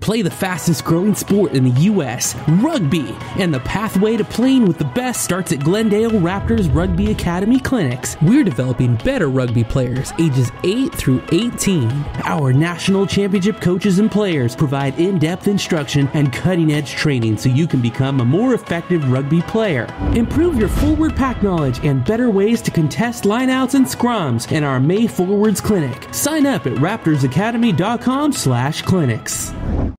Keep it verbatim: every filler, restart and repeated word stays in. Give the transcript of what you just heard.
Play the fastest growing sport in the U S, rugby, and the pathway to playing with the best starts at Glendale Raptors Rugby Academy clinics. We're developing better rugby players ages eight through eighteen. Our national championship coaches and players provide in-depth instruction and cutting-edge training so you can become a more effective rugby player. Improve your forward pack knowledge and better ways to contest lineouts and scrums in our May Forwards Clinic. Sign up at raptors academy dot com slash clinics.